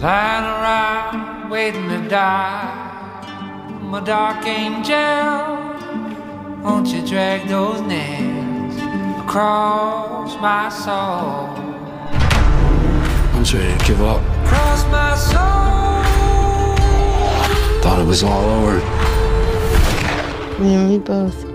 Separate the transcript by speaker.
Speaker 1: lying around waiting to die. My dark angel, won't you drag those nails across my soul?
Speaker 2: I'm just ready to give up.
Speaker 1: Across my soul.
Speaker 2: Thought it was all over.
Speaker 3: Yeah, we both.